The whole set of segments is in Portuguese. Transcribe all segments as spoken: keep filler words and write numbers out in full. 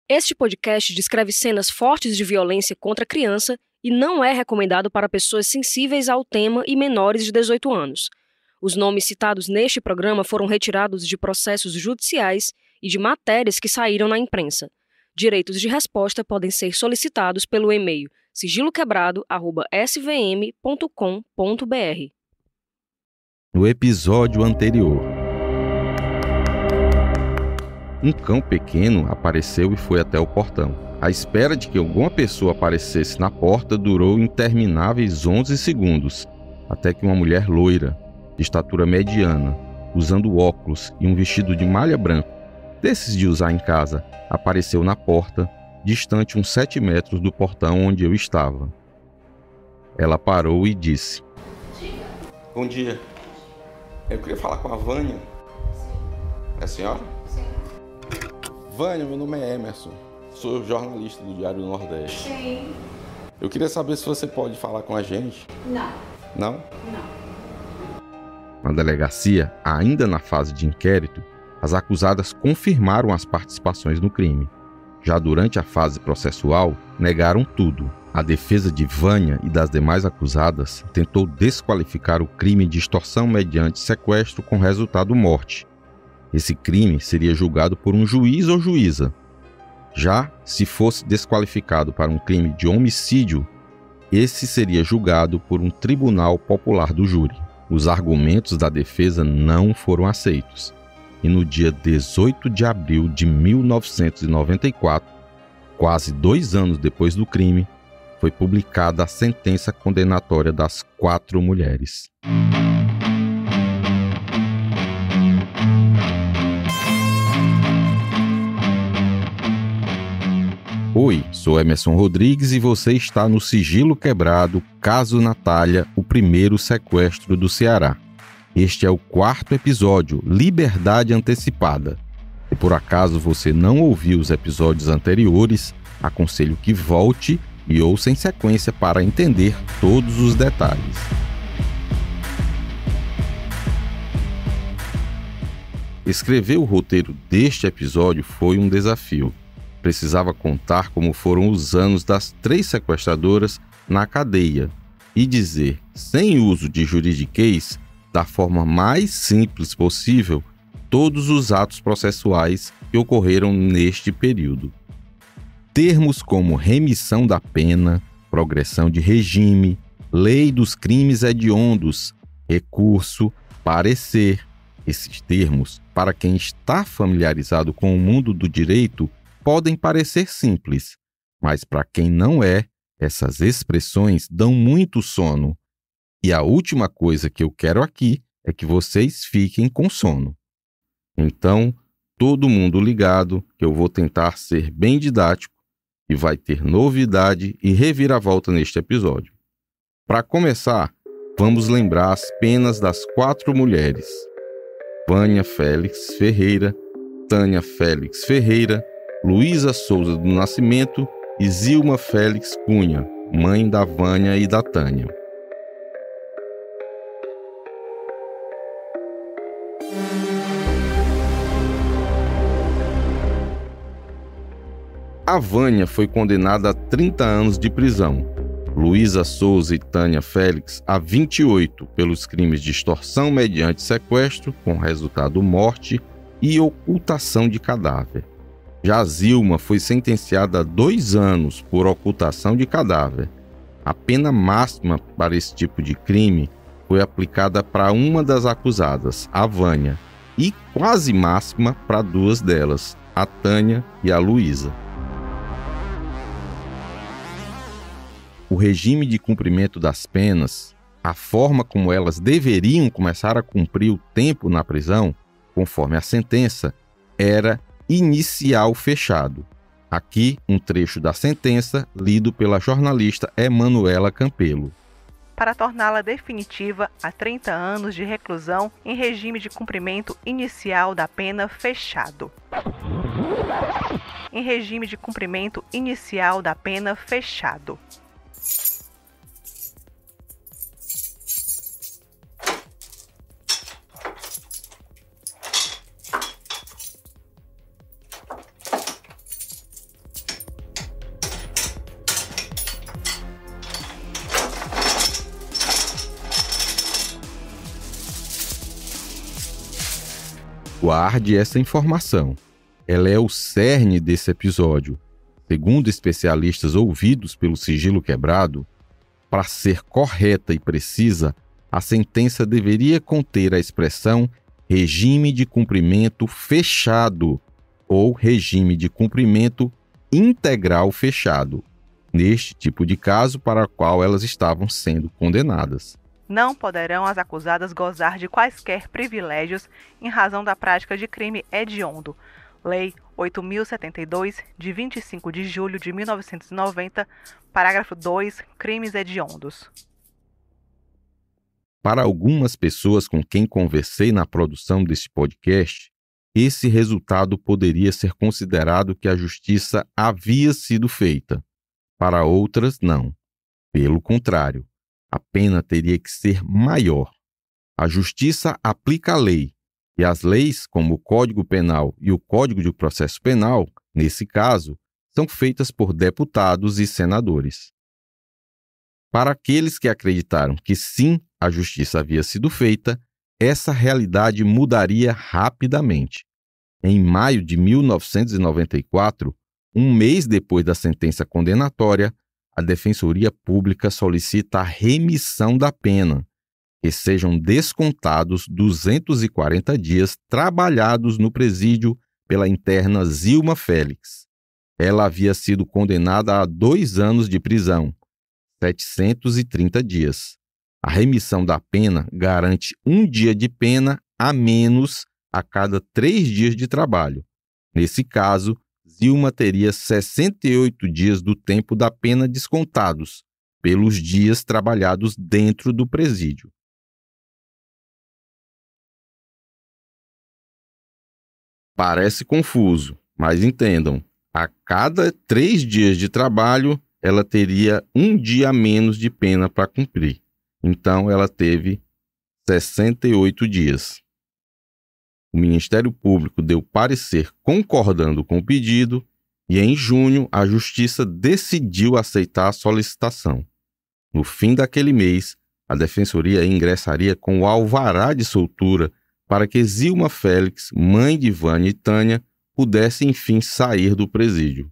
Este podcast descreve cenas fortes de violência contra a criança e não é recomendado para pessoas sensíveis ao tema e menores de dezoito anos. Os nomes citados neste programa foram retirados de processos judiciais e de matérias que saíram na imprensa. Direitos de resposta podem ser solicitados pelo e-mail sigiloquebrado arroba s v m ponto com ponto b r. No episódio anterior, um cão pequeno apareceu e foi até o portão. A espera de que alguma pessoa aparecesse na porta durou intermináveis onze segundos, até que uma mulher loira, de estatura mediana, usando óculos e um vestido de malha branco, desses de usar em casa, apareceu na porta, distante uns sete metros do portão onde eu estava. Ela parou e disse: Bom dia. Eu queria falar com a Vânia. É a senhora? Sim. Vânia, meu nome é Emerson. Sou jornalista do Diário do Nordeste. Sim. Eu queria saber se você pode falar com a gente. Não. Não? Não. Na delegacia, ainda na fase de inquérito, as acusadas confirmaram as participações no crime. Já durante a fase processual, negaram tudo. A defesa de Vânia e das demais acusadas tentou desqualificar o crime de extorsão mediante sequestro com resultado morte. Esse crime seria julgado por um juiz ou juíza. Já se fosse desqualificado para um crime de homicídio, esse seria julgado por um tribunal popular do júri. Os argumentos da defesa não foram aceitos. E no dia dezoito de abril de mil novecentos e noventa e quatro, quase dois anos depois do crime, foi publicada a sentença condenatória das quatro mulheres. Oi, sou Emerson Rodrigues e você está no Sigilo Quebrado, Caso Natália, o primeiro sequestro do Ceará. Este é o quarto episódio, Liberdade Antecipada. Se por acaso você não ouviu os episódios anteriores, aconselho que volte e ouça em sequência para entender todos os detalhes. Escrever o roteiro deste episódio foi um desafio. Precisava contar como foram os anos das três sequestradoras na cadeia e dizer, sem uso de juridiquês, da forma mais simples possível, todos os atos processuais que ocorreram neste período. Termos como remissão da pena, progressão de regime, lei dos crimes hediondos, recurso, parecer. Esses termos, para quem está familiarizado com o mundo do direito, podem parecer simples, mas para quem não é, essas expressões dão muito sono. E a última coisa que eu quero aqui é que vocês fiquem com sono. Então, todo mundo ligado, que eu vou tentar ser bem didático e vai ter novidade e reviravolta neste episódio. Para começar, vamos lembrar as penas das quatro mulheres: Vânia Félix Ferreira, Tânia Félix Ferreira, Luísa Souza do Nascimento e Zilma Félix Cunha, mãe da Vânia e da Tânia. A Vânia foi condenada a trinta anos de prisão, Luísa Souza e Tânia Félix a vinte e oito pelos crimes de extorsão mediante sequestro, com resultado morte, e ocultação de cadáver. Já Zilma foi sentenciada a dois anos por ocultação de cadáver. A pena máxima para esse tipo de crime foi aplicada para uma das acusadas, a Vânia, e quase máxima para duas delas, a Tânia e a Luísa. O regime de cumprimento das penas, a forma como elas deveriam começar a cumprir o tempo na prisão, conforme a sentença, era inicial fechado. Aqui um trecho da sentença lido pela jornalista Emanuela Campelo. Para torná-la definitiva a trinta anos de reclusão em regime de cumprimento inicial da pena fechado. Em regime de cumprimento inicial da pena fechado. Guarde essa informação. Ela é o cerne desse episódio. Segundo especialistas ouvidos pelo Sigilo Quebrado, para ser correta e precisa, a sentença deveria conter a expressão regime de cumprimento fechado ou regime de cumprimento integral fechado, neste tipo de caso para o qual elas estavam sendo condenadas. Não poderão as acusadas gozar de quaisquer privilégios em razão da prática de crime hediondo. Lei oito mil e setenta e dois, de vinte e cinco de julho de mil novecentos e noventa, parágrafo dois, crimes hediondos. Para algumas pessoas com quem conversei na produção deste podcast, esse resultado poderia ser considerado que a justiça havia sido feita. Para outras, não. Pelo contrário, a pena teria que ser maior. A justiça aplica a lei, e as leis, como o Código Penal e o Código de Processo Penal, nesse caso, são feitas por deputados e senadores. Para aqueles que acreditaram que sim, a justiça havia sido feita, essa realidade mudaria rapidamente. Em maio de mil novecentos e noventa e quatro, um mês depois da sentença condenatória, a Defensoria Pública solicita a remissão da pena, que sejam descontados duzentos e quarenta dias trabalhados no presídio pela interna Zilma Félix. Ela havia sido condenada a dois anos de prisão, setecentos e trinta dias. A remissão da pena garante um dia de pena a menos a cada três dias de trabalho. Nesse caso, Zilma teria sessenta e oito dias do tempo da pena descontados, pelos dias trabalhados dentro do presídio. Parece confuso, mas entendam, a cada três dias de trabalho, ela teria um dia a menos de pena para cumprir. Então, ela teve sessenta e oito dias. O Ministério Público deu parecer concordando com o pedido e, em junho, a Justiça decidiu aceitar a solicitação. No fim daquele mês, a Defensoria ingressaria com o alvará de soltura para que Zilma Félix, mãe de Vânia e Tânia, pudesse, enfim, sair do presídio.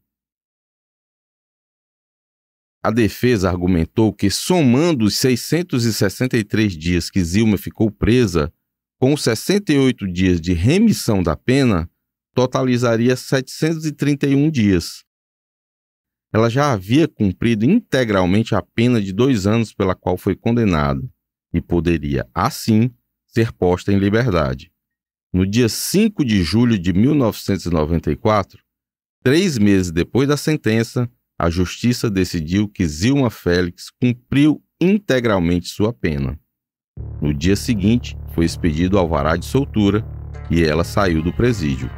A defesa argumentou que, somando os seiscentos e sessenta e três dias que Zilma ficou presa, com os sessenta e oito dias de remissão da pena, totalizaria setecentos e trinta e um dias. Ela já havia cumprido integralmente a pena de dois anos pela qual foi condenada e poderia, assim, ser posta em liberdade. No dia cinco de julho de mil novecentos e noventa e quatro, três meses depois da sentença, a Justiça decidiu que Zilma Félix cumpriu integralmente sua pena. No dia seguinte, foi expedido o alvará de soltura e ela saiu do presídio.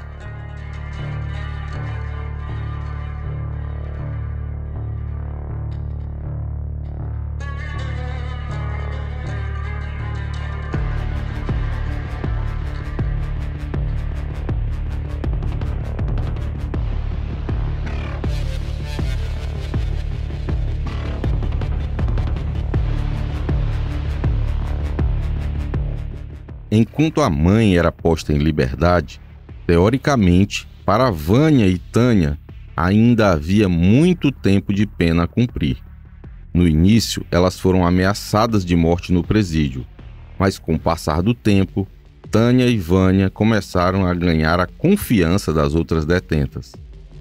Enquanto a mãe era posta em liberdade, teoricamente, para Vânia e Tânia, ainda havia muito tempo de pena a cumprir. No início, elas foram ameaçadas de morte no presídio, mas com o passar do tempo, Tânia e Vânia começaram a ganhar a confiança das outras detentas.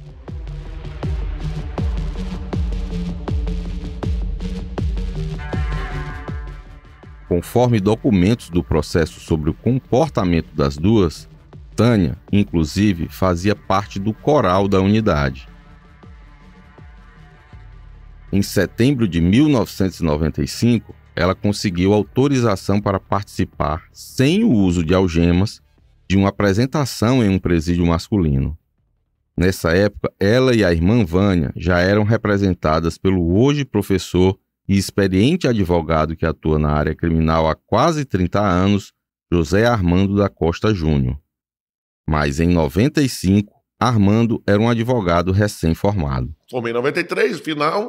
Conforme documentos do processo sobre o comportamento das duas, Tânia, inclusive, fazia parte do coral da unidade. Em setembro de mil novecentos e noventa e cinco, ela conseguiu autorização para participar, sem o uso de algemas, de uma apresentação em um presídio masculino. Nessa época, ela e a irmã Vânia já eram representadas pelo hoje professor e experiente advogado que atua na área criminal há quase trinta anos, José Armando da Costa Júnior. Mas em noventa e cinco, Armando era um advogado recém-formado. Formei em noventa e três, no final,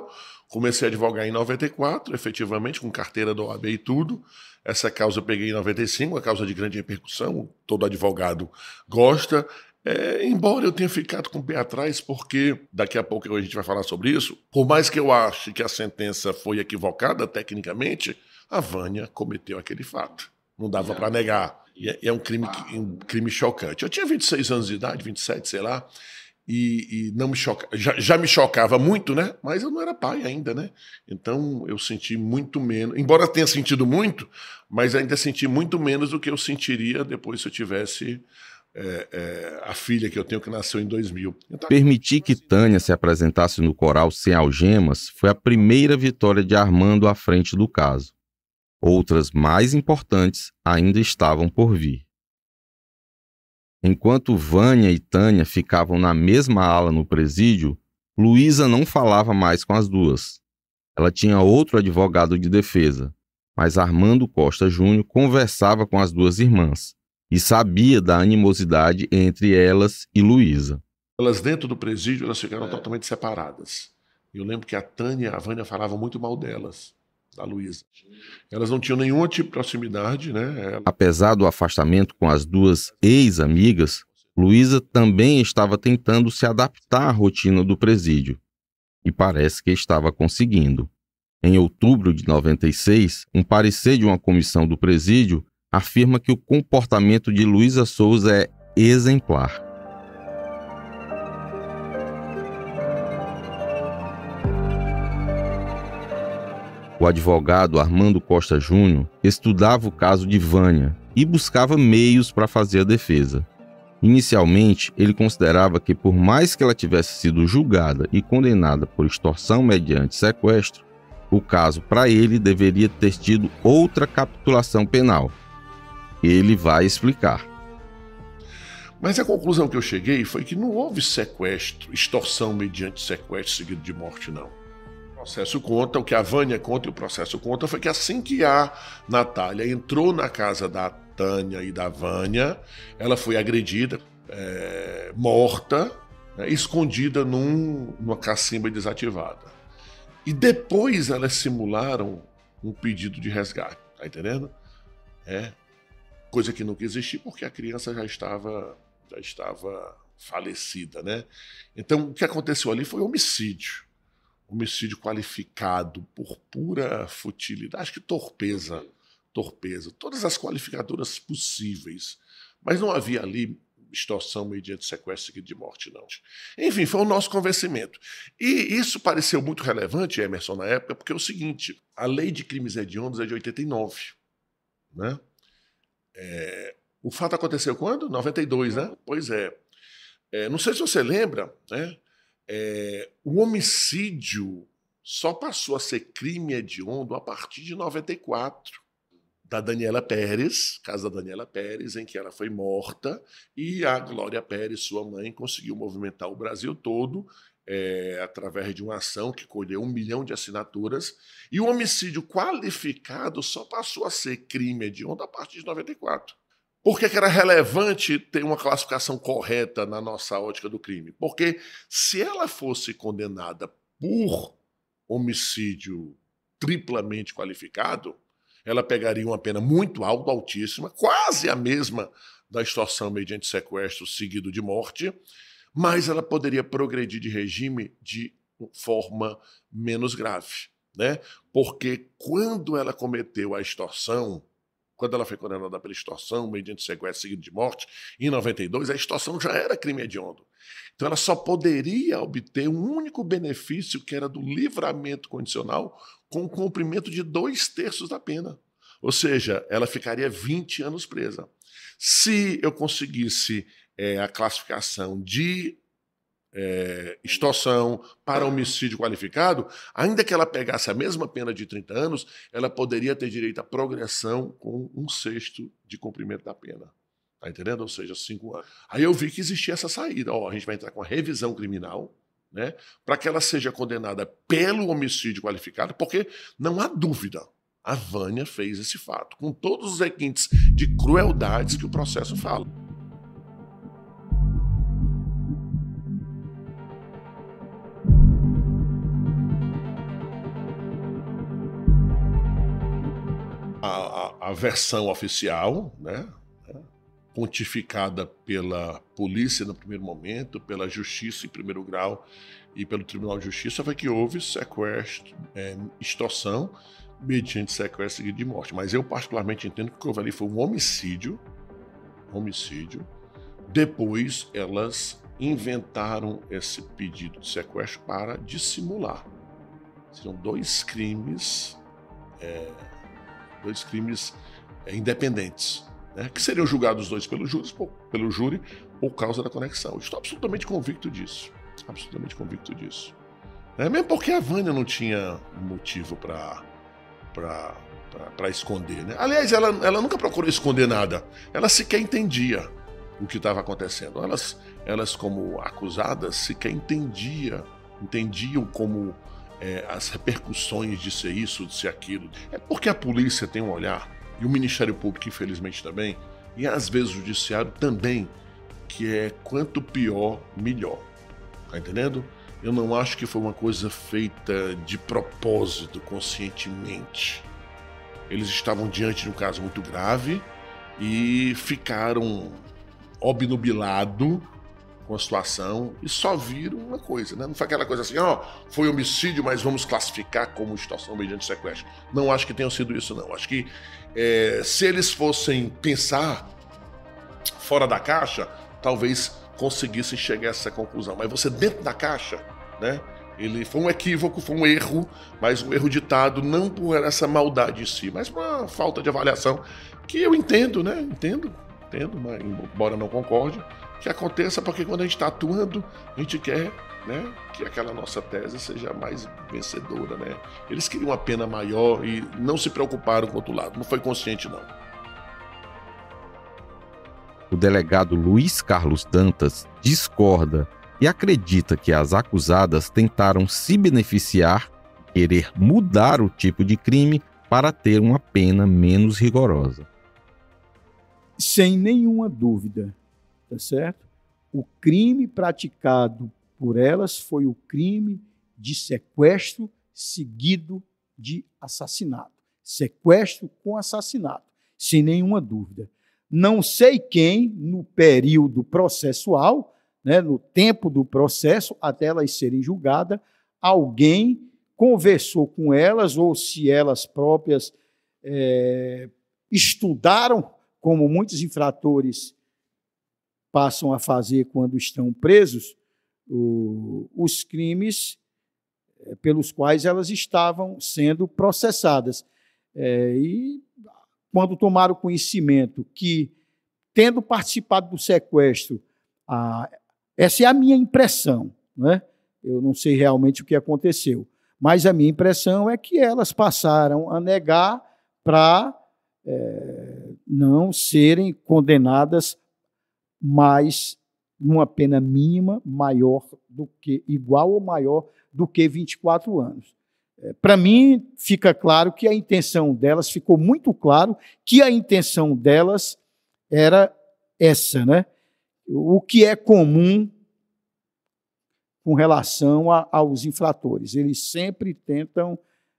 Comecei a advogar em noventa e quatro, efetivamente, com carteira da O A B e tudo. Essa causa eu peguei em noventa e cinco, uma causa de grande repercussão, todo advogado gosta. É, embora eu tenha ficado com o pé atrás, porque daqui a pouco a gente vai falar sobre isso, por mais que eu ache que a sentença foi equivocada tecnicamente, a Vânia cometeu aquele fato. Não dava para negar. E é, é um crime, um crime chocante. Eu tinha vinte e seis anos de idade, vinte e sete, sei lá, e, e não me choca, já, já me chocava muito, né? Mas eu não era pai ainda, né? Então eu senti muito menos, embora tenha sentido muito, mas ainda senti muito menos do que eu sentiria depois se eu tivesse é, é, a filha que eu tenho, que nasceu em dois mil. Então, permitir que Tânia se apresentasse no coral sem algemas foi a primeira vitória de Armando à frente do caso. Outras mais importantes ainda estavam por vir. Enquanto Vânia e Tânia ficavam na mesma ala no presídio, Luísa não falava mais com as duas. Ela tinha outro advogado de defesa, mas Armando Costa Júnior conversava com as duas irmãs e sabia da animosidade entre elas e Luísa. Elas dentro do presídio, elas ficaram é. totalmente separadas. Eu lembro que a Tânia e a Vânia falavam muito mal delas, da Luísa. Elas não tinham nenhum tipo de proximidade, né? Ela... Apesar do afastamento com as duas ex-amigas, Luísa também estava tentando se adaptar à rotina do presídio. E parece que estava conseguindo. Em outubro de noventa e seis, um parecer de uma comissão do presídio afirma que o comportamento de Luísa Souza é exemplar. O advogado Armando Costa Júnior estudava o caso de Vânia e buscava meios para fazer a defesa. Inicialmente, ele considerava que, por mais que ela tivesse sido julgada e condenada por extorsão mediante sequestro, o caso para ele deveria ter tido outra capitulação penal. Ele vai explicar. Mas a conclusão que eu cheguei foi que não houve sequestro, extorsão mediante sequestro seguido de morte, não. O processo conta, o que a Vânia conta e o processo conta foi que assim que a Natália entrou na casa da Tânia e da Vânia, ela foi agredida, é, morta, né, escondida num, numa cacimba desativada. E depois elas simularam um pedido de resgate, tá entendendo? É, coisa que nunca existiu porque a criança já estava, já estava falecida, né? Então o que aconteceu ali foi homicídio. Homicídio qualificado por pura futilidade, acho que torpeza, torpeza, todas as qualificadoras possíveis, mas não havia ali extorsão mediante sequestro seguido de morte, não. Enfim, foi o nosso convencimento. E isso pareceu muito relevante, Emerson, na época, porque é o seguinte, a lei de crimes hediondos é de oitenta e nove, né? É, o fato aconteceu quando? noventa e dois, né? Pois é. é não sei se você lembra, né? É, o homicídio só passou a ser crime hediondo a partir de noventa e quatro, da Daniela Pérez, caso da Daniela Pérez, em que ela foi morta, e a Glória Pérez, sua mãe, conseguiu movimentar o Brasil todo é, através de uma ação que colheu um milhão de assinaturas, e o homicídio qualificado só passou a ser crime hediondo a partir de noventa e quatro. Por que que era relevante ter uma classificação correta na nossa ótica do crime? Porque se ela fosse condenada por homicídio triplamente qualificado, ela pegaria uma pena muito alta, altíssima, quase a mesma da extorsão mediante sequestro seguido de morte, mas ela poderia progredir de regime de forma menos grave, né? Porque quando ela cometeu a extorsão, quando ela foi condenada pela extorsão, mediante sequestro seguido de morte, em noventa e dois, a extorsão já era crime hediondo. Então ela só poderia obter um único benefício, que era do livramento condicional, com o cumprimento de dois terços da pena. Ou seja, ela ficaria vinte anos presa. Se eu conseguisse é, a classificação de É, extorsão para homicídio qualificado, ainda que ela pegasse a mesma pena de trinta anos, ela poderia ter direito à progressão com um sexto de cumprimento da pena. Tá entendendo? Ou seja, cinco anos. Aí eu vi que existia essa saída. Ó, a gente vai entrar com a revisão criminal, né, para que ela seja condenada pelo homicídio qualificado, porque não há dúvida, a Vânia fez esse fato, com todos os requintes de crueldades que o processo fala. a, a, a versão oficial, né, pontificada pela polícia no primeiro momento, pela justiça em primeiro grau e pelo Tribunal de Justiça, foi que houve sequestro, é, extorsão, mediante sequestro seguido de morte. Mas eu particularmente entendo que o que houve ali foi um homicídio, homicídio. Depois elas inventaram esse pedido de sequestro para dissimular. Seriam dois crimes, é, dois crimes é, independentes, né, que seriam julgados os dois pelo júri, pelo júri por causa da conexão. Eu estou absolutamente convicto disso. Absolutamente convicto disso. É, mesmo porque a Vânia não tinha motivo para para esconder, né? Aliás, ela, ela nunca procurou esconder nada. Ela sequer entendia o que estava acontecendo. Elas, elas, como acusadas, sequer entendia, entendiam como é, as repercussões de ser isso, de ser aquilo. É porque a polícia tem um olhar, e o Ministério Público, infelizmente, também, e às vezes o Judiciário também, que é quanto pior, melhor. Tá entendendo? Eu não acho que foi uma coisa feita de propósito, conscientemente. Eles estavam diante de um caso muito grave e ficaram obnubilados com a situação e só viram uma coisa, né? Não foi aquela coisa assim, ó, oh, foi homicídio, mas vamos classificar como extorsão mediante sequestro. Não acho que tenha sido isso, não. Acho que é, se eles fossem pensar fora da caixa, talvez conseguissem chegar a essa conclusão. Mas você dentro da caixa, né? Ele foi um equívoco, foi um erro, mas um erro ditado não por essa maldade em si, mas por uma falta de avaliação que eu entendo, né? Entendo, entendo, mas embora não concorde, que aconteça, porque quando a gente está atuando, a gente quer, né, que aquela nossa tese seja mais vencedora, né? Eles queriam uma pena maior e não se preocuparam com o outro lado. Não foi consciente, não. O delegado Luiz Carlos Dantas discorda e acredita que as acusadas tentaram se beneficiar, querer mudar o tipo de crime para ter uma pena menos rigorosa. Sem nenhuma dúvida, tá certo? O crime praticado por elas foi o crime de sequestro seguido de assassinato. Sequestro com assassinato, sem nenhuma dúvida. Não sei quem, no período processual, né, no tempo do processo, até elas serem julgadas, alguém conversou com elas, ou se elas próprias é, estudaram, como muitos infratores passam a fazer quando estão presos, o, os crimes é, pelos quais elas estavam sendo processadas. É, e quando tomaram conhecimento que, tendo participado do sequestro, a, essa é a minha impressão, né? Eu não sei realmente o que aconteceu, mas a minha impressão é que elas passaram a negar para é, não serem condenadas mais numa pena mínima maior do que, igual ou maior do que vinte e quatro anos. Para mim, fica claro que a intenção delas, ficou muito claro que a intenção delas era essa, né? O que é comum com relação a, aos infratores. Eles sempre tentam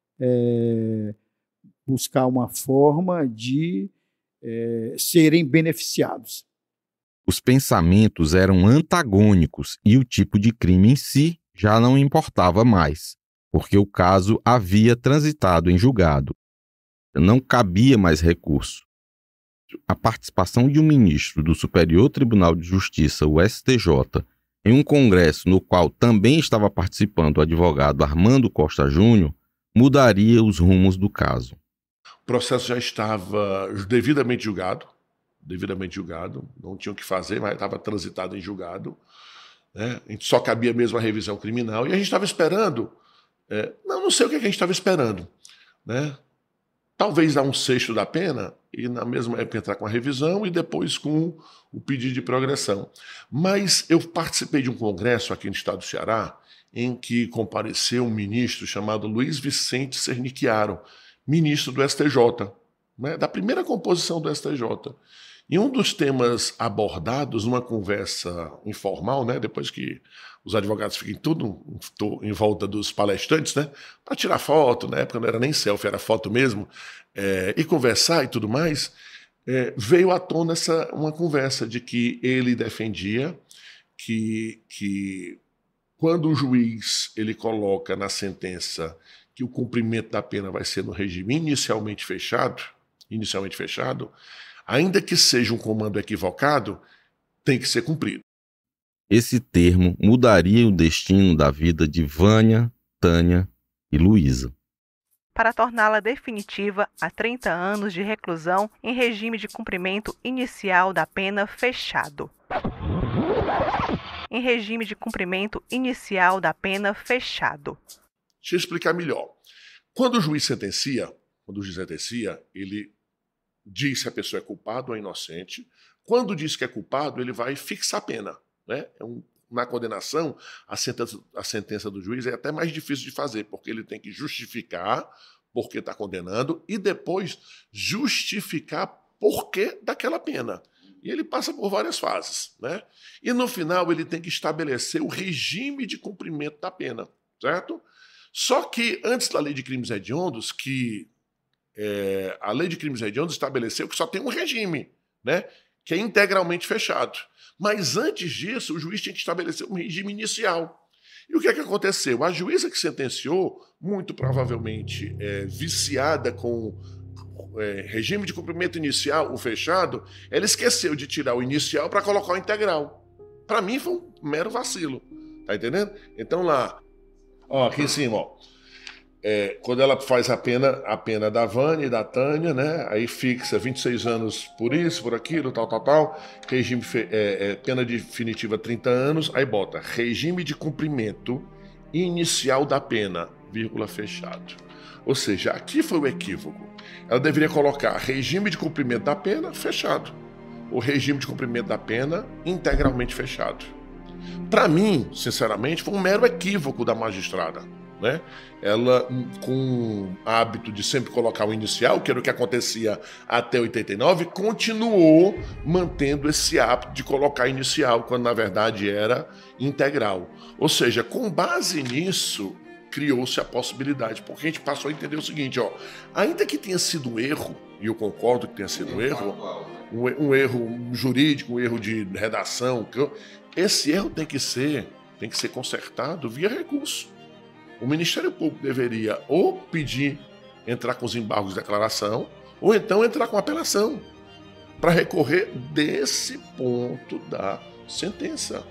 é, buscar uma forma de é, serem beneficiados. Os pensamentos eram antagônicos e o tipo de crime em si já não importava mais, porque o caso havia transitado em julgado. Não cabia mais recurso. A participação de um ministro do Superior Tribunal de Justiça, o S T J, em um congresso no qual também estava participando o advogado Armando Costa Júnior, mudaria os rumos do caso. O processo já estava devidamente julgado, devidamente julgado, não tinha o que fazer, mas estava transitado em julgado, né? A gente só cabia mesmo a revisão criminal, e a gente estava esperando, é, não, não sei o que a gente estava esperando, né? Talvez dar um sexto da pena e na mesma época entrar com a revisão e depois com o pedido de progressão. Mas eu participei de um congresso aqui no estado do Ceará em que compareceu um ministro chamado Luiz Vicente Sernichiaro, ministro do S T J, né, da primeira composição do S T J. E um dos temas abordados numa conversa informal, né, depois que os advogados ficam tudo em volta dos palestrantes, né, para tirar foto, na época não era nem selfie, era foto mesmo, é, e conversar e tudo mais, é, veio à tona essa, uma conversa de que ele defendia que, que quando o juiz ele coloca na sentença que o cumprimento da pena vai ser no regime inicialmente fechado, inicialmente fechado, ainda que seja um comando equivocado, tem que ser cumprido. Esse termo mudaria o destino da vida de Vânia, Tânia e Luísa. Para torná-la definitiva a trinta anos de reclusão em regime de cumprimento inicial da pena fechado. Em regime de cumprimento inicial da pena fechado. Deixa eu explicar melhor. Quando o juiz sentencia, quando o juiz sentencia, ele diz se a pessoa é culpada ou é inocente. Quando diz que é culpado, ele vai fixar a pena. Né? É um, na condenação, a sentença, a sentença do juiz é até mais difícil de fazer, porque ele tem que justificar por que está condenando e depois justificar por que daquela pena. E ele passa por várias fases. Né? E no final ele tem que estabelecer o regime de cumprimento da pena. Certo? Só que antes da lei de crimes hediondos, que É, a lei de crimes hediondos estabeleceu que só tem um regime, né, que é integralmente fechado. Mas antes disso, o juiz tinha que estabelecer um regime inicial. E o que é que aconteceu? A juíza que sentenciou, muito provavelmente é, viciada com é, regime de cumprimento inicial, o fechado, ela esqueceu de tirar o inicial para colocar o integral. Para mim foi um mero vacilo. Tá entendendo? Então lá, ó, aqui em cima, ó. É, quando ela faz a pena, a pena da Vânia e da Tânia, né? Aí fixa vinte e seis anos por isso, por aquilo, tal, tal, tal. Regime, é, é, pena definitiva trinta anos. Aí bota regime de cumprimento inicial da pena, vírgula, fechado. Ou seja, aqui foi o equívoco. Ela deveria colocar regime de cumprimento da pena, fechado. O regime de cumprimento da pena, integralmente fechado. Para mim, sinceramente, foi um mero equívoco da magistrada. Né? Ela, com o hábito de sempre colocar o inicial, que era o que acontecia até oitenta e nove, continuou mantendo esse hábito de colocar inicial, quando na verdade era integral. Ou seja, com base nisso, criou-se a possibilidade, porque a gente passou a entender o seguinte, ó, ainda que tenha sido um erro, e eu concordo que tenha sido um erro, um, um erro jurídico, um erro de redação, esse erro tem que ser, tem que ser consertado via recurso. O Ministério Público deveria ou pedir, entrar com os embargos de declaração, ou então entrar com apelação, para recorrer desse ponto da sentença.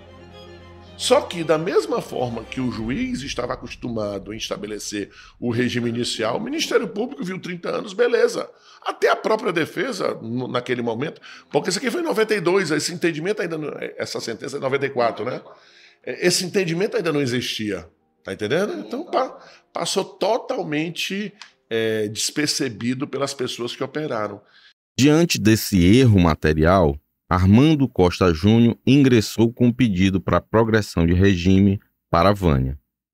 Só que, da mesma forma que o juiz estava acostumado em estabelecer o regime inicial, o Ministério Público viu trinta anos, beleza. Até a própria defesa, naquele momento, porque isso aqui foi em noventa e dois, esse entendimento ainda não, essa sentença é em noventa e quatro, né? Esse entendimento ainda não existia. Tá entendendo? Então pa, passou totalmente é, despercebido pelas pessoas que operaram. Diante desse erro material, Armando Costa Júnior ingressou com um pedido para progressão de regime para Vânia.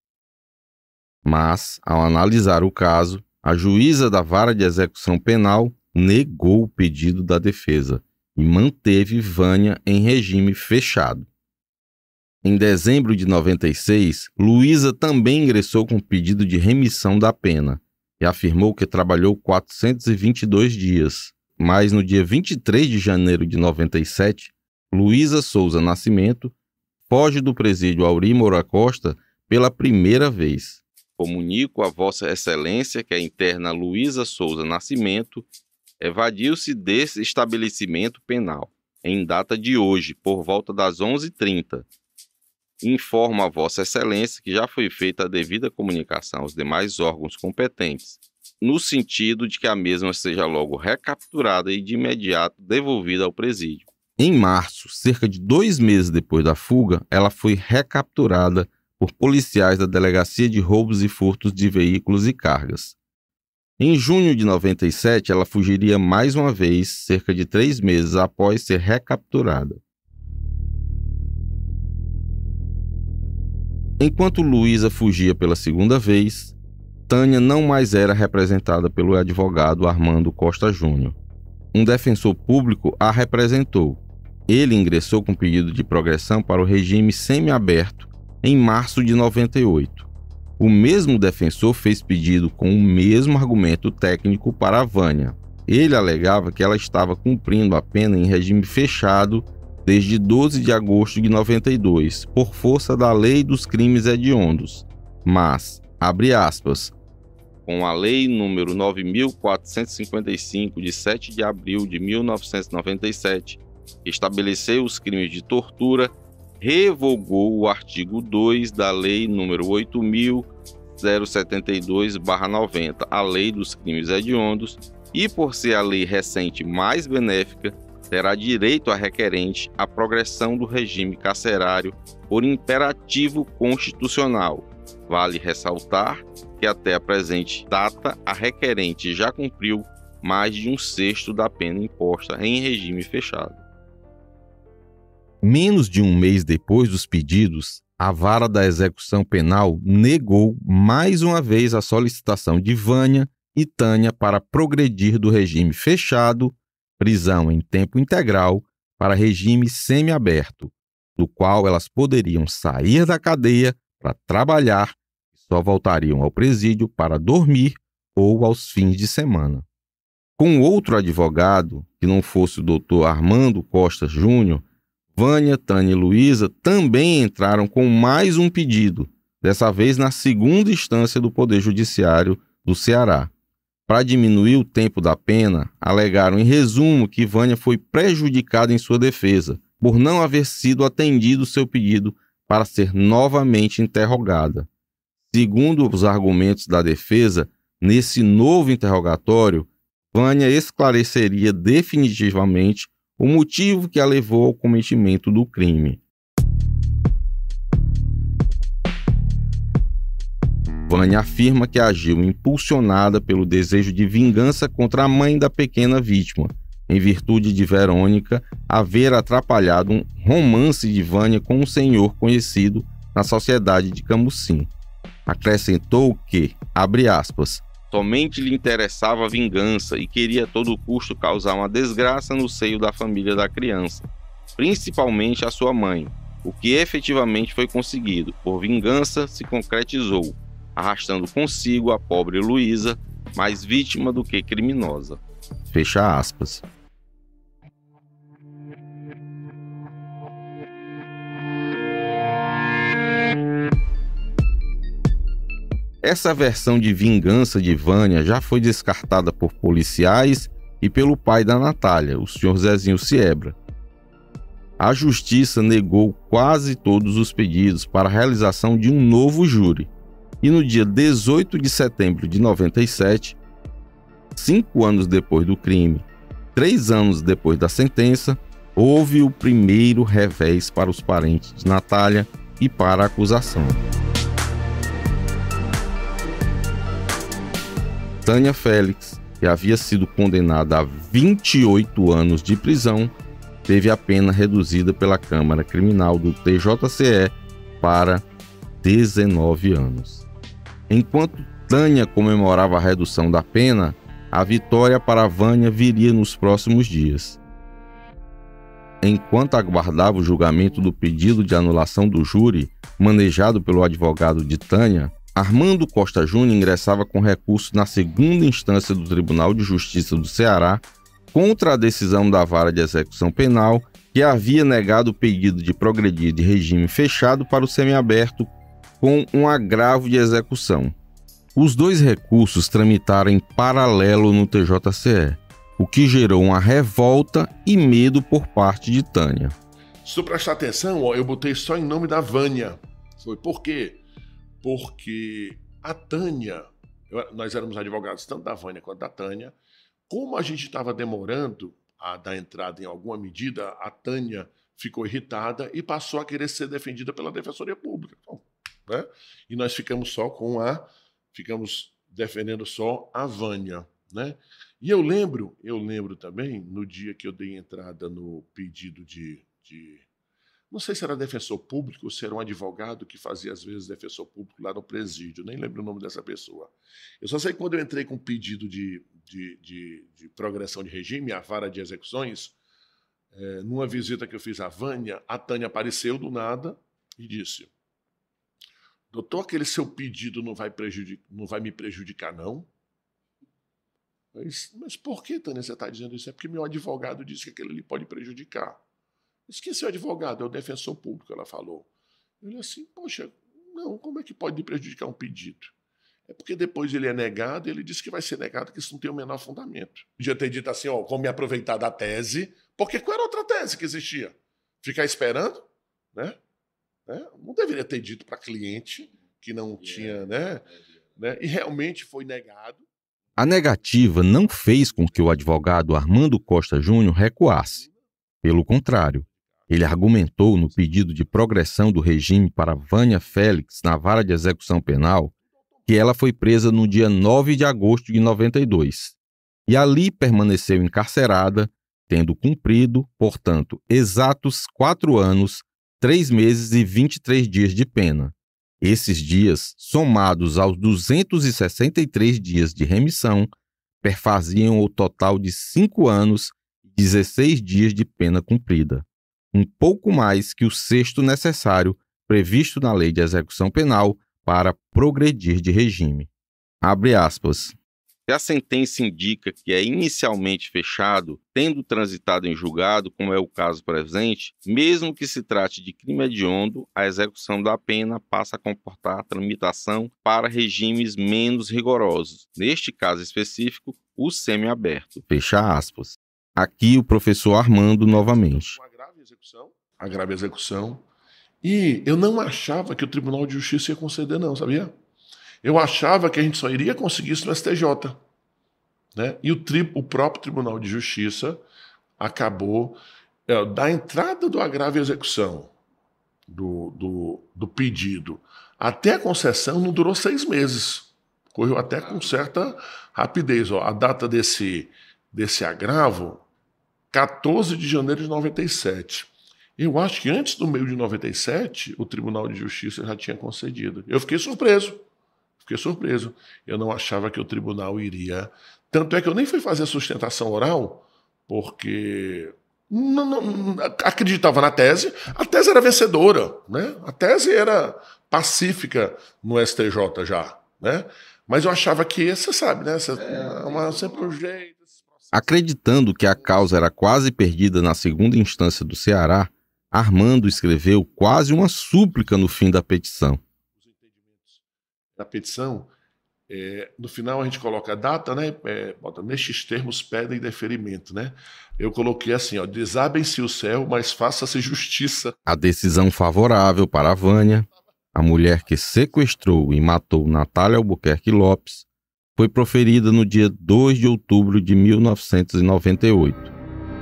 Mas, ao analisar o caso, a juíza da Vara de Execução Penal negou o pedido da defesa e manteve Vânia em regime fechado. Em dezembro de noventa e seis, Luísa também ingressou com pedido de remissão da pena e afirmou que trabalhou quatrocentos e vinte e dois dias. Mas no dia vinte e três de janeiro de noventa e sete, Luísa Souza Nascimento foge do presídio Aurí Moura Costa pela primeira vez. Comunico a Vossa Excelência que a interna Luísa Souza Nascimento evadiu-se desse estabelecimento penal, em data de hoje, por volta das onze e trinta. Informo a Vossa Excelência que já foi feita a devida comunicação aos demais órgãos competentes, no sentido de que a mesma seja logo recapturada e de imediato devolvida ao presídio. Em março, cerca de dois meses depois da fuga, ela foi recapturada por policiais da Delegacia de Roubos e Furtos de Veículos e Cargas. Em junho de noventa e sete, ela fugiria mais uma vez, cerca de três meses após ser recapturada. Enquanto Luísa fugia pela segunda vez, Tânia não mais era representada pelo advogado Armando Costa Júnior. um defensor público a representou. Ele ingressou com pedido de progressão para o regime semiaberto em março de noventa e oito. O mesmo defensor fez pedido com o mesmo argumento técnico para a Vânia. Ele alegava que ela estava cumprindo a pena em regime fechado desde doze de agosto de noventa e dois, por força da Lei dos Crimes Hediondos. Mas, abre aspas, com a Lei número nove mil quatrocentos e cinquenta e cinco, de sete de abril de mil novecentos e noventa e sete, que estabeleceu os crimes de tortura, revogou o artigo dois da Lei número oito mil setenta e dois barra noventa, a Lei dos Crimes Hediondos, e por ser a lei recente mais benéfica, terá direito a requerente à progressão do regime carcerário por imperativo constitucional. Vale ressaltar que até a presente data a requerente já cumpriu mais de um sexto da pena imposta em regime fechado. Menos de um mês depois dos pedidos, a Vara da Execução Penal negou mais uma vez a solicitação de Vânia e Tânia para progredir do regime fechado, prisão em tempo integral, para regime semiaberto, do qual elas poderiam sair da cadeia para trabalhar e só voltariam ao presídio para dormir ou aos fins de semana. Com outro advogado, que não fosse o doutor Armando Costa Júnior, Vânia, Tânia e Luísa também entraram com mais um pedido, dessa vez na segunda instância do Poder Judiciário do Ceará. Para diminuir o tempo da pena, alegaram em resumo que Vânia foi prejudicada em sua defesa, por não haver sido atendido seu pedido para ser novamente interrogada. Segundo os argumentos da defesa, nesse novo interrogatório, Vânia esclareceria definitivamente o motivo que a levou ao cometimento do crime. Vânia afirma que agiu impulsionada pelo desejo de vingança contra a mãe da pequena vítima, em virtude de Verônica haver atrapalhado um romance de Vânia com um senhor conhecido na sociedade de Camusim. Acrescentou que, abre aspas, somente lhe interessava a vingança e queria a todo custo causar uma desgraça no seio da família da criança, principalmente a sua mãe, o que efetivamente foi conseguido. Por vingança se concretizou, arrastando consigo a pobre Luísa, mais vítima do que criminosa. Fecha aspas. Essa versão de vingança de Vânia já foi descartada por policiais e pelo pai da Natália, o senhor Zezinho Siebra. A justiça negou quase todos os pedidos para a realização de um novo júri. E no dia dezoito de setembro de noventa e sete, cinco anos depois do crime, três anos depois da sentença, houve o primeiro revés para os parentes de Natália e para a acusação. Tânia Félix, que havia sido condenada a vinte e oito anos de prisão, teve a pena reduzida pela Câmara Criminal do T J C E para dezenove anos. Enquanto Tânia comemorava a redução da pena, a vitória para Vânia viria nos próximos dias. Enquanto aguardava o julgamento do pedido de anulação do júri, manejado pelo advogado de Tânia, Armando Costa Júnior ingressava com recurso na segunda instância do Tribunal de Justiça do Ceará contra a decisão da Vara de Execução Penal, que havia negado o pedido de progredir de regime fechado para o semiaberto com um agravo de execução. Os dois recursos tramitaram em paralelo no T J C E, o que gerou uma revolta e medo por parte de Tânia. Se tu prestar atenção, ó, eu botei só em nome da Vânia. Foi por quê? Porque a Tânia, nós éramos advogados tanto da Vânia quanto da Tânia, como a gente estava demorando a dar entrada em alguma medida, a Tânia ficou irritada e passou a querer ser defendida pela Defensoria Pública. Bom, né? E nós ficamos só com a, ficamos defendendo só a Vânia, né? E eu lembro, eu lembro também, no dia que eu dei entrada no pedido de, de não sei se era defensor público ou se era um advogado que fazia, às vezes, defensor público lá no presídio. Nem lembro o nome dessa pessoa. Eu só sei que quando eu entrei com o pedido de, de, de, de progressão de regime, a vara de execuções, é, numa visita que eu fiz à Vânia, a Tânia apareceu do nada e disse: doutor, aquele seu pedido não vai, prejudicar, não vai me prejudicar, não? Mas, mas por que, Tânia, você está dizendo isso? É porque meu advogado disse que aquele ali pode prejudicar. Esqueci o advogado, é o defensor público, ela falou. Eu disse assim, poxa, não, como é que pode me prejudicar um pedido? É porque depois ele é negado e ele disse que vai ser negado, que isso não tem o menor fundamento. Podia ter dito assim, ó, como me aproveitar da tese, porque qual era outra tese que existia? Ficar esperando, né? né? Não deveria ter dito para cliente que não tinha, né? né? E realmente foi negado. A negativa não fez com que o advogado Armando Costa Júnior recuasse. Pelo contrário, ele argumentou no pedido de progressão do regime para Vânia Félix na vara de execução penal que ela foi presa no dia nove de agosto de noventa e dois e ali permaneceu encarcerada, tendo cumprido, portanto, exatos quatro anos, três meses e vinte e três dias de pena. Esses dias, somados aos duzentos e sessenta e três dias de remissão, perfaziam o total de cinco anos e dezesseis dias de pena cumprida, um pouco mais que o sexto necessário previsto na Lei de Execução Penal para progredir de regime. Abre aspas. Se a sentença indica que é inicialmente fechado, tendo transitado em julgado, como é o caso presente, mesmo que se trate de crime hediondo, a execução da pena passa a comportar a tramitação para regimes menos rigorosos, neste caso específico, o semiaberto. Fecha aspas. Aqui o professor Armando novamente. Uma grave execução. A grave execução. E eu não achava que o Tribunal de Justiça ia conceder, não, sabia? Eu achava que a gente só iria conseguir isso no S T J. Né? E o, tri, o próprio Tribunal de Justiça acabou, é, da entrada do agravo e execução do, do, do pedido até a concessão não durou seis meses. Correu até com certa rapidez. Ó. A data desse, desse agravo, quatorze de janeiro de noventa e sete. Eu acho que antes do meio de noventa e sete, o Tribunal de Justiça já tinha concedido. Eu fiquei surpreso. Fiquei surpreso. Eu não achava que o tribunal iria... Tanto é que eu nem fui fazer a sustentação oral, porque não, não, acreditava na tese. A tese era vencedora, né? A tese era pacífica no S T J já, né? Mas eu achava que, você sabe, né? Você, é uma, sempre um jeito... Acreditando que a causa era quase perdida na segunda instância do Ceará, Armando escreveu quase uma súplica no fim da petição. Da petição, é, no final a gente coloca a data, né? É, bota, nestes termos pedem deferimento, né? Eu coloquei assim, ó, desabem-se o céu, mas faça-se justiça. A decisão favorável para a Vânia, a mulher que sequestrou e matou Natália Albuquerque Lopes, foi proferida no dia dois de outubro de mil novecentos e noventa e oito.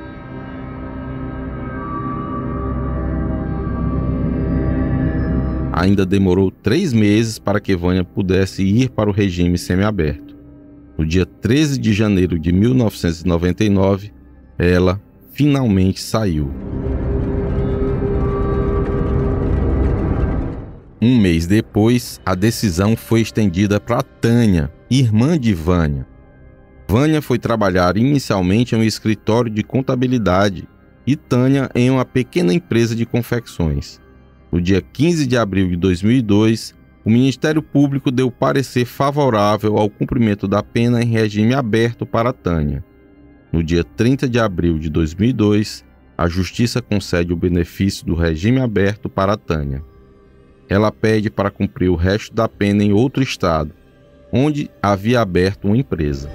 Ainda demorou três meses para que Vânia pudesse ir para o regime semiaberto. No dia treze de janeiro de mil novecentos e noventa e nove, ela finalmente saiu. Um mês depois, a decisão foi estendida para Tânia, irmã de Vânia. Vânia foi trabalhar inicialmente em um escritório de contabilidade e Tânia em uma pequena empresa de confecções. No dia quinze de abril de dois mil e dois, o Ministério Público deu parecer favorável ao cumprimento da pena em regime aberto para Tânia. No dia trinta de abril de dois mil e dois, a Justiça concede o benefício do regime aberto para Tânia. Ela pede para cumprir o resto da pena em outro estado, onde havia aberto uma empresa.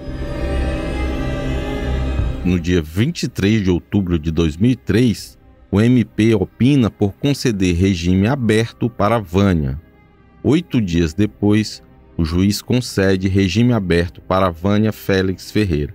No dia vinte e três de outubro de dois mil e três, o M P opina por conceder regime aberto para Vânia. Oito dias depois, o juiz concede regime aberto para Vânia Félix Ferreira.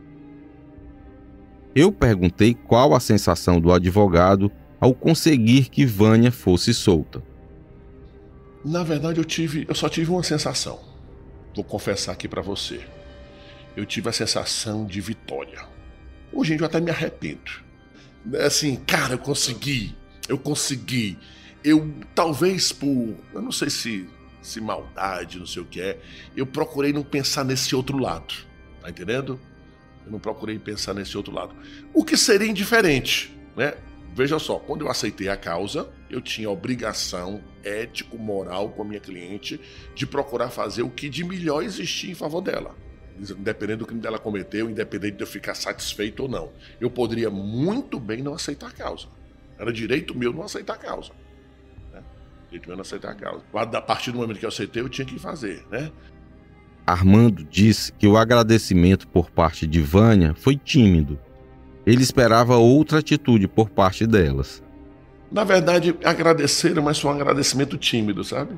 Eu perguntei qual a sensação do advogado ao conseguir que Vânia fosse solta. Na verdade, eu, tive, eu só tive uma sensação. Vou confessar aqui para você. Eu tive a sensação de vitória. Hoje em dia eu até me arrependo. Assim, cara, eu consegui, eu consegui. Eu, talvez por, eu não sei se, se maldade, não sei o que é, eu procurei não pensar nesse outro lado. Tá entendendo? Eu não procurei pensar nesse outro lado. O que seria indiferente, né? Veja só, quando eu aceitei a causa, eu tinha obrigação ético-moral com a minha cliente de procurar fazer o que de melhor existia em favor dela. Independente do crime dela cometeu, independente de eu ficar satisfeito ou não. Eu poderia muito bem não aceitar a causa. Era direito meu não aceitar a causa. Né? Direito meu não aceitar a causa. A partir do momento que eu aceitei, eu tinha que fazer, né? Armando disse que o agradecimento por parte de Vânia foi tímido. Ele esperava outra atitude por parte delas. Na verdade, agradeceram, mas foi um agradecimento tímido, sabe?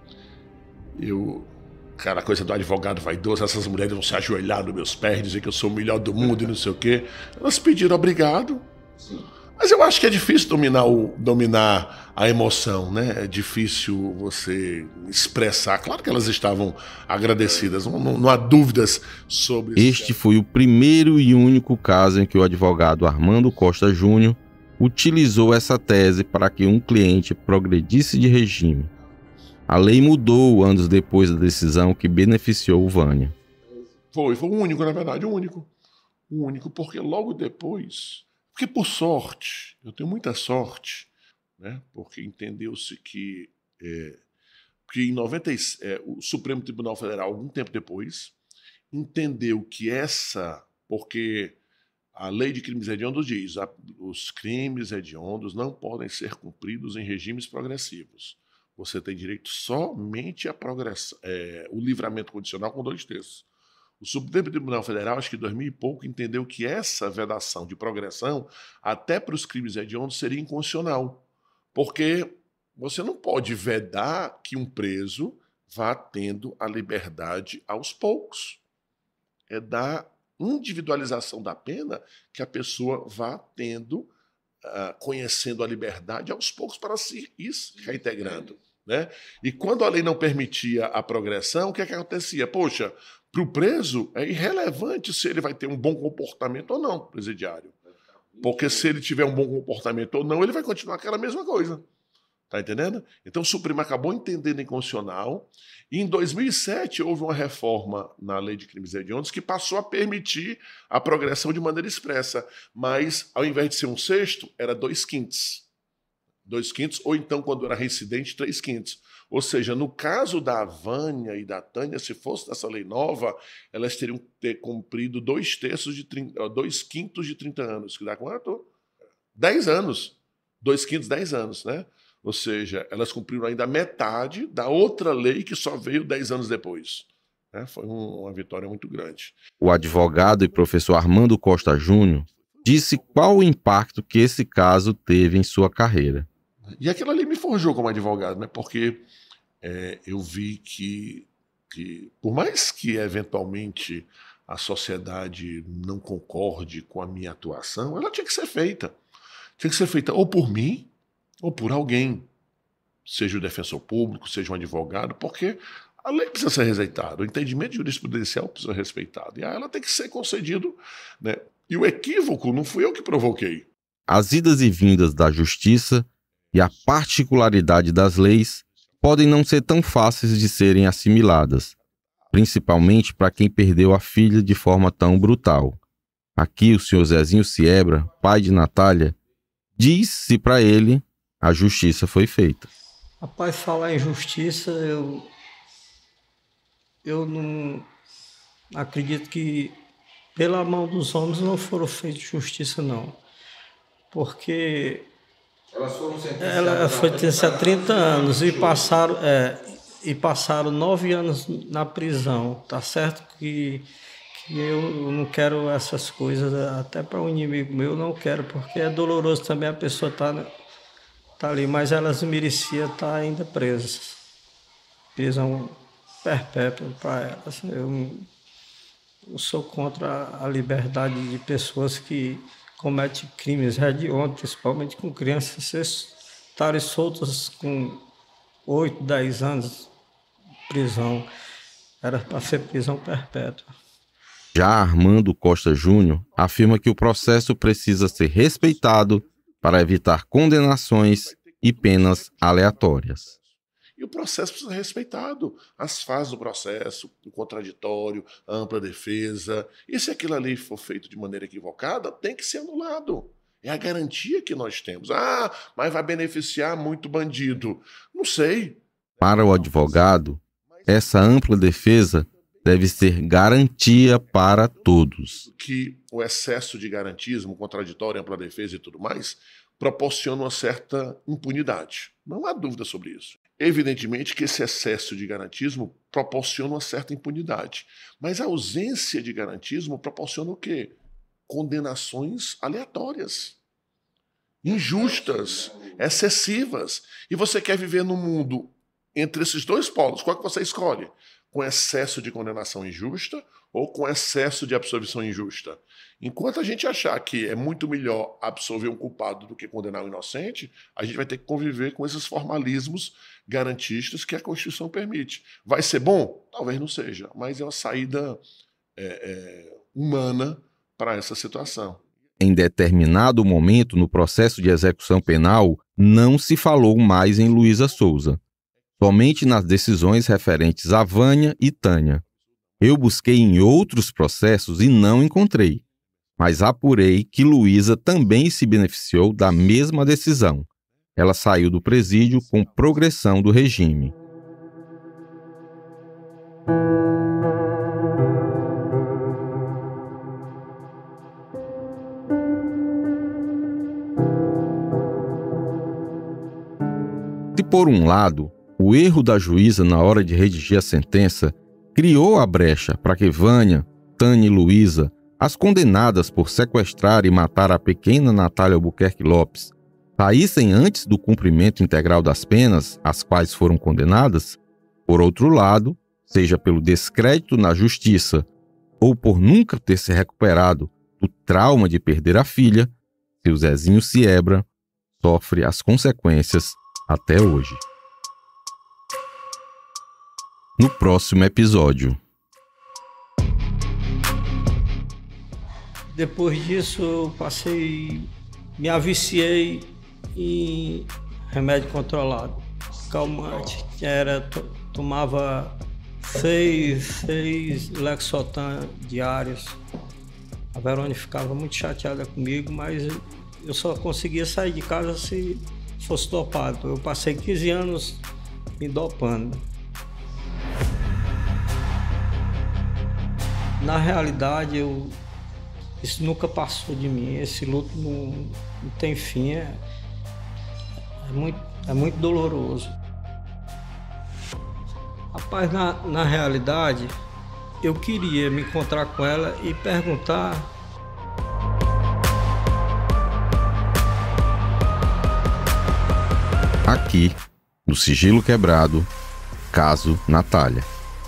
Eu... Cara, a coisa do advogado vaidoso, essas mulheres vão se ajoelhar nos meus pés, dizer que eu sou o melhor do mundo e não sei o quê. Elas pediram obrigado. Mas eu acho que é difícil dominar, o, dominar a emoção, né? É difícil você expressar. Claro que elas estavam agradecidas, não, não, não há dúvidas sobre isso. Este foi o primeiro e único caso em que o advogado Armando Costa Júnior utilizou essa tese para que um cliente progredisse de regime. A lei mudou anos depois da decisão que beneficiou Vânia. Foi, foi o único, na verdade, o único. O único, porque logo depois... Porque, por sorte, eu tenho muita sorte, né? Porque entendeu-se que, é, que em noventa, é, o Supremo Tribunal Federal, algum tempo depois, entendeu que essa... Porque a lei de crimes hediondos diz que os crimes hediondos não podem ser cumpridos em regimes progressivos. Você tem direito somente a progressão, é, o livramento condicional com dois terços. O Supremo Tribunal Federal, acho que em dois mil e pouco, entendeu que essa vedação de progressão, até para os crimes hediondos, seria inconstitucional. Porque você não pode vedar que um preso vá tendo a liberdade aos poucos. É da individualização da pena que a pessoa vá tendo, uh, conhecendo a liberdade aos poucos para se ir reintegrando. Né? E quando a lei não permitia a progressão, o que é que acontecia? Poxa, para o preso é irrelevante se ele vai ter um bom comportamento ou não, presidiário. Porque se ele tiver um bom comportamento ou não, ele vai continuar aquela mesma coisa. Tá entendendo? Então o Supremo acabou entendendo inconstitucional e em dois mil e sete houve uma reforma na lei de crimes hediondos que passou a permitir a progressão de maneira expressa, mas ao invés de ser um sexto, era dois quintos. Dois quintos, ou então, quando era reincidente, três quintos. Ou seja, no caso da Vânia e da Tânia, se fosse dessa lei nova, elas teriam que ter cumprido dois terços de trinta, dois quintos de trinta anos, que dá quanto? dez anos. Dois quintos, dez anos, né? Ou seja, elas cumpriram ainda a metade da outra lei que só veio dez anos depois. Né? Foi um, uma vitória muito grande. O advogado e professor Armando Costa Júnior disse qual o impacto que esse caso teve em sua carreira. E aquilo ali me forjou como advogado, né? Porque é, eu vi que, que, por mais que eventualmente a sociedade não concorde com a minha atuação, ela tinha que ser feita. Tinha que ser feita ou por mim, ou por alguém, seja o defensor público, seja um advogado, porque a lei precisa ser respeitada, o entendimento jurisprudencial precisa ser respeitado, e a ela tem que ser concedido, né? E o equívoco não fui eu que provoquei. As idas e vindas da justiça e a particularidade das leis podem não ser tão fáceis de serem assimiladas, principalmente para quem perdeu a filha de forma tão brutal. Aqui o senhor Zezinho Siebra, pai de Natália, diz se para ele a justiça foi feita. Rapaz, falar em justiça, eu, eu não acredito que pela mão dos homens não foram feitas justiça, não. Porque Elas foram sentenciadas ela foi sentenciada a trinta anos e passaram, é, e passaram nove anos na prisão. Tá certo que, que eu não quero essas coisas, até para um inimigo meu eu não quero, porque é doloroso também a pessoa estar tá, tá ali, mas elas mereciam estar ainda presas. Prisão perpétua para elas. Eu, eu sou contra a liberdade de pessoas que comete crimes hediondos, principalmente com crianças, estarem soltas com oito, dez anos de prisão. Era para ser prisão perpétua. Já Armando Costa Júnior afirma que o processo precisa ser respeitado para evitar condenações e penas aleatórias. E o processo precisa ser respeitado. As fases do processo, o contraditório, a ampla defesa. E se aquilo ali for feito de maneira equivocada, tem que ser anulado. É a garantia que nós temos. Ah, mas vai beneficiar muito bandido. Não sei. Para o advogado, essa ampla defesa deve ser garantia para todos. Que o excesso de garantismo, contraditório, ampla defesa e tudo mais, proporciona uma certa impunidade. Não há dúvida sobre isso. Evidentemente que esse excesso de garantismo proporciona uma certa impunidade. Mas a ausência de garantismo proporciona o quê? Condenações aleatórias, injustas, excessivas. E você quer viver num mundo entre esses dois polos, qual que você escolhe? Com excesso de condenação injusta ou com excesso de absolvição injusta? Enquanto a gente achar que é muito melhor absolver um culpado do que condenar um inocente, a gente vai ter que conviver com esses formalismos garantistas que a Constituição permite. Vai ser bom? Talvez não seja, mas é uma saída é, é, humana para essa situação. Em determinado momento no processo de execução penal, não se falou mais em Luísa Souza, somente nas decisões referentes a Vânia e Tânia. Eu busquei em outros processos e não encontrei, mas apurei que Luísa também se beneficiou da mesma decisão. Ela saiu do presídio com progressão do regime. Se por um lado, o erro da juíza na hora de redigir a sentença criou a brecha para que Vânia, Tânia e Luísa, as condenadas por sequestrar e matar a pequena Natália Albuquerque Lopes, saíssem antes do cumprimento integral das penas às quais foram condenadas, por outro lado, seja pelo descrédito na justiça ou por nunca ter se recuperado do trauma de perder a filha, seu Zezinho Siebra sofre as consequências até hoje. No próximo episódio. Depois disso, eu passei, me aviciei em remédio controlado, calmante, que era, tomava seis, seis Lexotan diários. A Verônica ficava muito chateada comigo, mas eu só conseguia sair de casa se fosse dopado. Eu passei quinze anos me dopando. Na realidade, eu, isso nunca passou de mim. Esse luto não, não tem fim. É, é, muito, é muito doloroso. Rapaz, na, na realidade, eu queria me encontrar com ela e perguntar... Aqui, no Sigilo Quebrado, caso Natália.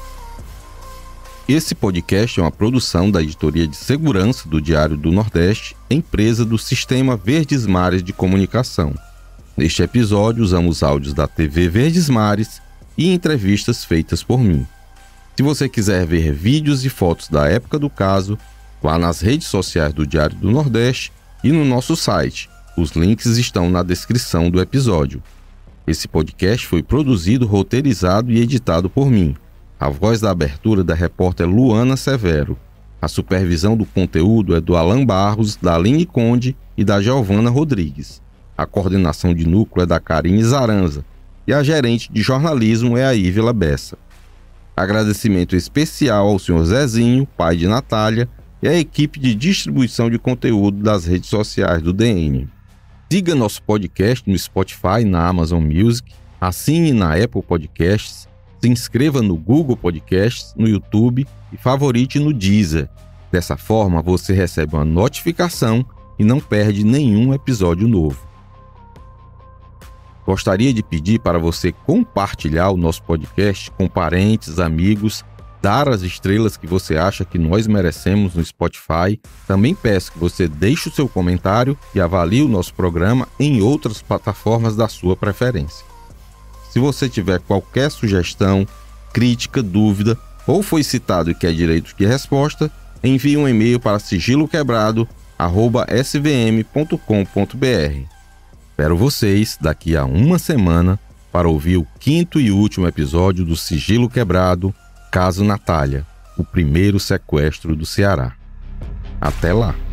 Esse podcast é uma produção da Editoria de Segurança do Diário do Nordeste, empresa do Sistema Verdes Mares de Comunicação. Neste episódio, usamos áudios da T V Verdes Mares e entrevistas feitas por mim. Se você quiser ver vídeos e fotos da época do caso, vá nas redes sociais do Diário do Nordeste e no nosso site. Os links estão na descrição do episódio. Esse podcast foi produzido, roteirizado e editado por mim. A voz da abertura da repórter Luana Severo. A supervisão do conteúdo é do Alan Barros, da Aline Conde e da Giovana Rodrigues. A coordenação de núcleo é da Karine Zaranza e a gerente de jornalismo é a Ívila Bessa. Agradecimento especial ao senhor Zezinho, pai de Natália, e à equipe de distribuição de conteúdo das redes sociais do D N. Siga nosso podcast no Spotify, na Amazon Music, assine na Apple Podcasts, se inscreva no Google Podcasts, no YouTube e favorite no Deezer. Dessa forma, você recebe uma notificação e não perde nenhum episódio novo. Gostaria de pedir para você compartilhar o nosso podcast com parentes, amigos, dar as estrelas que você acha que nós merecemos no Spotify. Também peço que você deixe o seu comentário e avalie o nosso programa em outras plataformas da sua preferência. Se você tiver qualquer sugestão, crítica, dúvida ou foi citado e quer direito de resposta, envie um e-mail para sigiloquebrado arroba s v m ponto com ponto b r. Espero vocês daqui a uma semana para ouvir o quinto e último episódio do Sigilo Quebrado, Caso Natália, o primeiro sequestro do Ceará. Até lá!